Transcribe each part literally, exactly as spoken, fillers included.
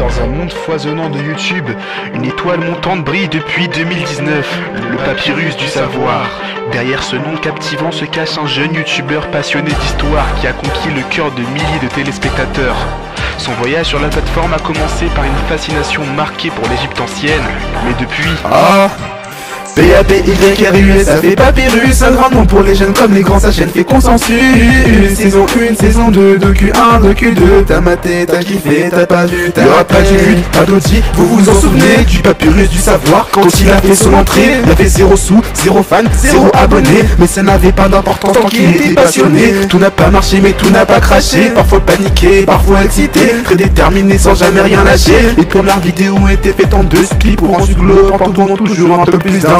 Dans un monde foisonnant de YouTube, une étoile montante brille depuis deux mille dix-neuf, le papyrus du savoir. Derrière ce nom captivant se cache un jeune youtubeur passionné d'histoire qui a conquis le cœur de milliers de téléspectateurs. Son voyage sur la plateforme a commencé par une fascination marquée pour l'Égypte ancienne, mais depuis... Ah P A P Y R U S, ça fait papyrus, un grand nom pour les jeunes comme les grands, sa chaîne fait consensus. Saison un, saison deux, de Q un, de Q deux, t'as maté, t'as kiffé, t'as pas vu, t'as Y'aura pas du but, pas d'audit, vous vous en souvenez du papyrus du savoir. Quand il a fait son entrée, il y avait zéro sous, zéro fan, zéro abonné, mais ça n'avait pas d'importance tant qu'il était passionné. Tout n'a pas marché mais tout n'a pas craché, parfois paniqué, parfois excité, très déterminé sans jamais rien lâcher. Les premières vidéos ont été faites en deux splits pour ensuite glow, en tournant toujours un peu plus d'un.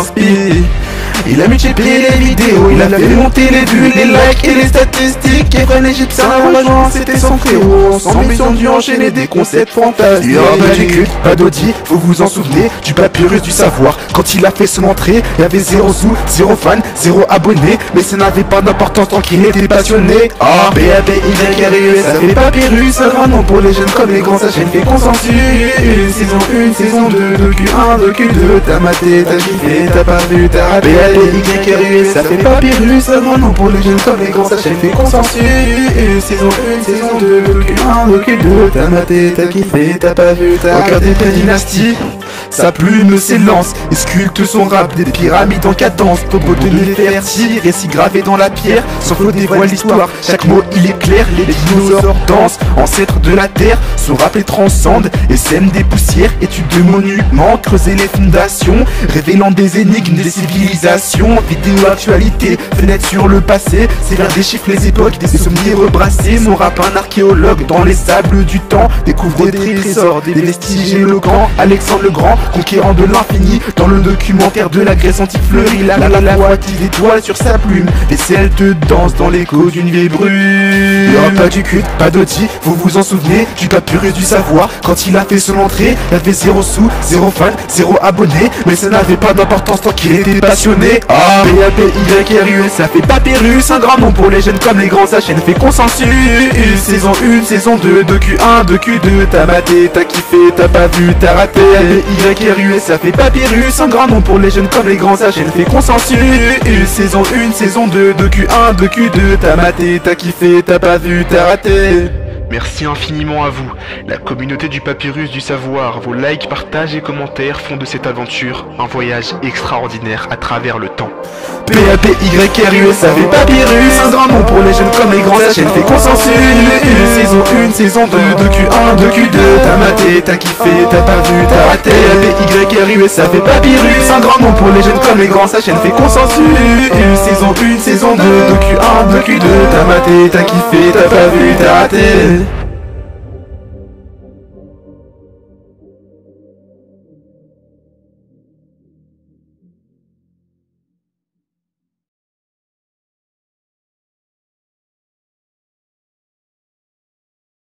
Il a multiplié les vidéos, il a fait monter les vues, les likes et les statistiques. Et Fren Égyptien avant, c'était son frérot. Ensemble ils ont dû enchaîner des concepts fantastiques. Il y aura pas du culte, pas d'audit, vous vous en souvenez du papyrus du savoir. Quand il a fait son entrée, il y avait zéro sous, zéro fan, zéro abonné, mais ça n'avait pas d'importance tant qu'il était passionné. Ah, P A P Y R U S, ça fait papyrus, un grand nom pour les jeunes comme les grands, sa chaîne fait consensus. Saison un, saison deux, de Q un, de Q deux, t'as maté, t'as kiffé, t'as pas vu, t'as raté. P A P Y R U S, ça fait papyrus, un grand nom pour les jeunes comme les grands, sa chaîne fait consensus. Saison un, saison deux, de Q un, de Q deux, t'as maté, t'as kiffé, t'as pas vu, t'as raté. Regardez ta dynastie, sa plume s'élance et sculpte son rap, des pyramides en cadence, tombeau de Néfertiti, récit gravé dans la pierre, sans faux dévoile l'histoire, chaque mot il est clair, les dinosaures dansent, ancêtres de la terre, son rap les transcende et sème des poussières, études de monuments, creuser les fondations, révélant des énigmes, des civilisations, vidéo actualité, fenêtre sur le passé, c'est vers des chiffres les époques, des souvenirs rebrassés, mon rap un archéologue dans les sables du temps, découvre des trésors, des vestiges éloquents, Alexandre le Grand, conquérant de l'infini, dans le documentaire de la Grèce antique fleurie, la la la la voiture d'étoiles sur sa plume, les Celtes dansent dans l'écho d'une vieille brume. Il y aura pas du culte, pas d'audit, vous vous en souvenez du papyrus du savoir. Quand il a fait son entrée, il y avait zéro sous, zéro fan, zéro abonné, mais ça n'avait pas d'importance tant qu'il était passionné. Ah, P A P Y R U S, ça fait papyrus, un grand nom pour les jeunes comme les grands, sa chaîne fait consensus. Saison un, saison deux, de Q un, de Q deux, t'as maté, t'as kiffé, t'as pas vu, t'as raté. P A P Y R U S, ça fait papyrus, un grand nom pour les jeunes comme les grands, sa chaîne fait consensus. Saison un, saison deux, de Q un, de Q deux, t'as maté, t'as kiffé, t'as pas vu, t'as raté. Merci infiniment à vous, la communauté du papyrus du savoir. Vos likes, partages et commentaires font de cette aventure un voyage extraordinaire à travers le temps. P A P Y R U S, ça fait papyrus, un grand nom pour les jeunes comme les grands, sa chaîne fait consensus. Saison un, saison deux, de Q un, de Q deux, t'as maté, t'as kiffé, t'as pas vu, t'as raté. P A P Y R U S, ça fait papyrus, un grand nom pour les jeunes comme les grands, sa chaîne fait consensus. Saison un, saison deux, de Q un, de Q deux, t'as maté, t'as kiffé, t'as pas vu, t'as raté.